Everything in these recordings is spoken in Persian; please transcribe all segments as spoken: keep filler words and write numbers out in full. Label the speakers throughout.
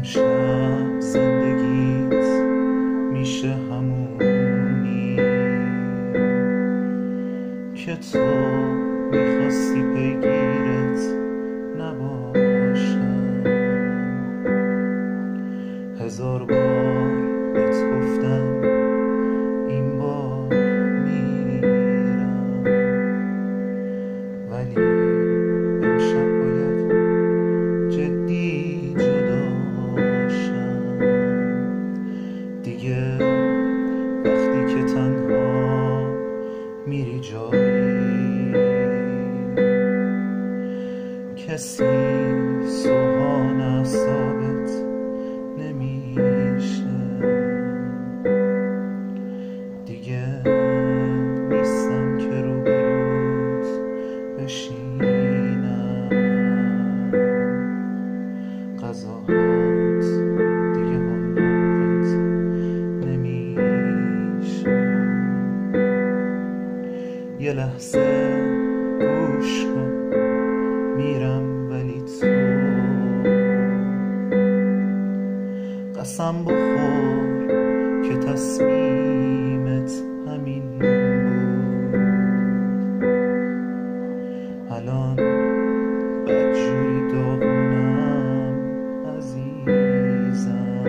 Speaker 1: امشب زندگیت میشه همونی که تو میخواستی پیگیرت نباشم. هزار بار بهت گفتم این بار میرم، ولی امشب باید جدی جداشم دیگه. وقتی که تنها میری جایی کسی سوهان اعصابت نمیشه دیگه. نیستم که روبروت بشینم، غذاهات دیگه حلاقت نمیشه. یه لحظه گوش کن میرم، ولی تو قسم بخور که تصمیمت همین بود. الان بدجوری داغونم عزیزم،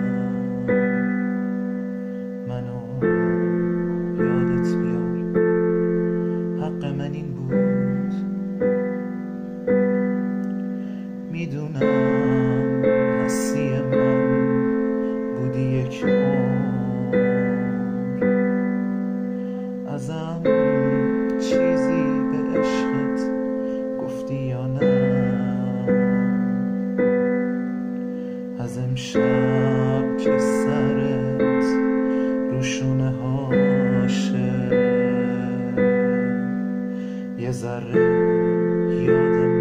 Speaker 1: منو یادت بیار، حق من این بود. میدونم هستی من بودی یک عمر، ازم چیزی به عشقت گفتی یا نه؟ از امشب که سرت روشونه هاشه یه ذره یادم